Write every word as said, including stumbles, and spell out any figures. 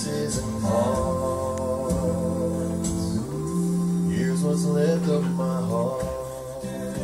pieces and parts. Here's what's left of my heart.